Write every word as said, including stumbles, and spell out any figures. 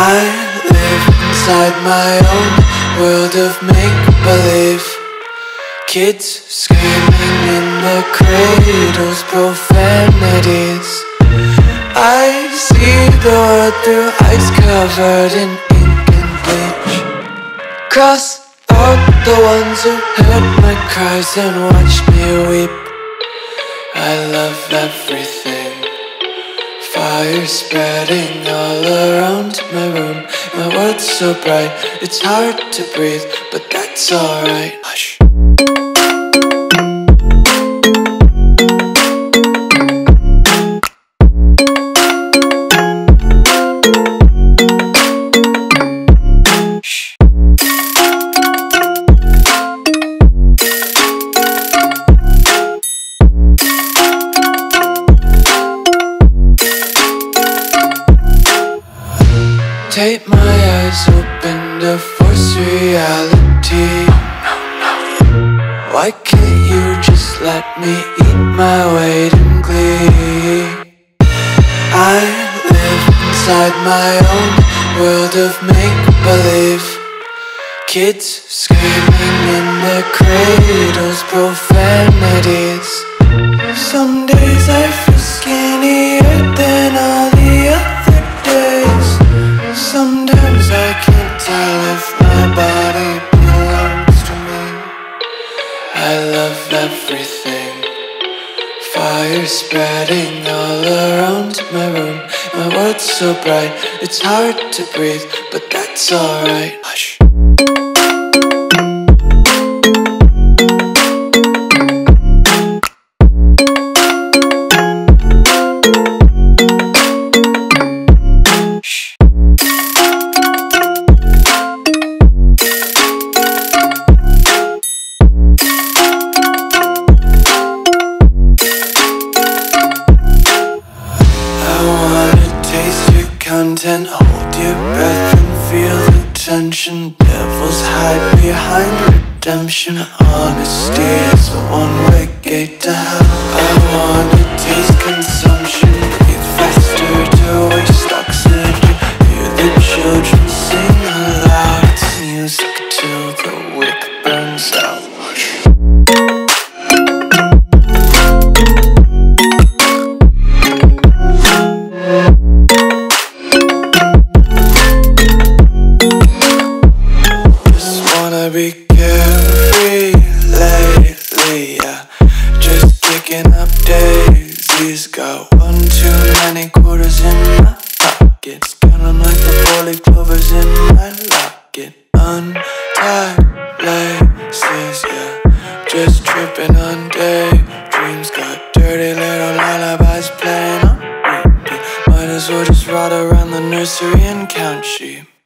I live inside my own world of make-believe. Kids screaming in their cradles, profanities. I see the world through eyes covered in ink and bleach. Cross out the ones who heard my cries and watched me weep. I love everything. Fire spreading all around my room. My world's so bright, it's hard to breathe, but that's alright. Hush. Tape my eyes open to force reality. Why can't you just let me eat my weight in glee? I live inside my own world of make-believe. Kids screaming in their cradles, profanities. Some days I feel skinnier than all the other days. Sometimes I can't tell if my body belongs to me. I love everything. Fire spreading all around my room. My world's so bright, it's hard to breathe, but that's alright. Hush. Content, hold your breath and feel the tension. Devils hide behind redemption. Honesty is a one-way gate to hell. I wanna taste consumption, breathe faster to waste oxygen. Hear the children sing aloud. It's music till the wick burns out. Be carefree lately, yeah. Just kicking up daisies. Got one too many quarters in my pockets. Count 'em like the four-leaf clovers in my locket. Untied laces, yeah. Just tripping on daydreams. Got dirty little lullabies playing on repeat. Might as well just ride around the nursery and count sheep.